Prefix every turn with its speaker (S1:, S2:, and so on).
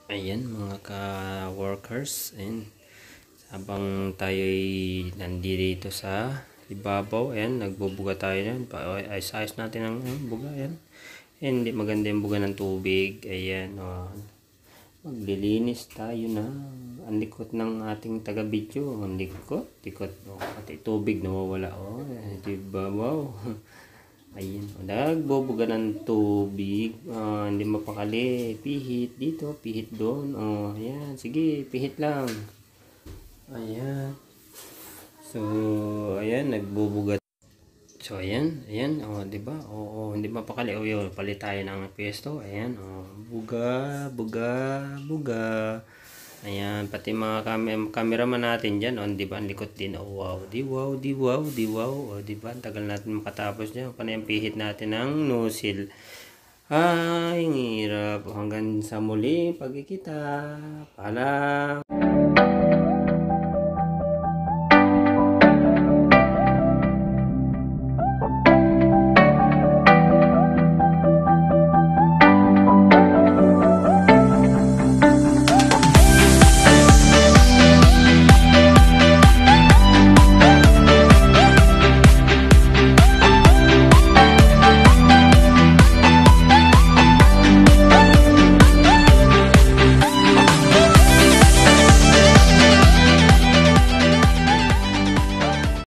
S1: Ayan mga ka-workers, and habang tayo'y nandito sa ibabaw, ayan, nagbubuga tayo yan. Ayos natin ang buga, ayan. Hindi maganda yung buga ng tubig, ayan. Maglilinis tayo na ang likot ng ating taga-video. Ang likot. Pati tubig nawawala. Diba, wow. Ayun, nagbubuga ng tubig. Hindi mapakali. Pihit dito, pihit doon. Ayan, sige, pihit lang. Ayan. So, ayan, nagbubuga. So, ayan, di ba? Hindi mapakali. Yun, palit tayo ng pwesto. Ayan, buga. Ayan, pati mga cameraman natin dyan, di ba, ang likot din. Wow, di wow. Di ba, tagal natin makatapos dyan. Panay ang pihit natin ng nozzle. Ay, ang hirap. Hanggang sa muli, pagkikita. Paalam.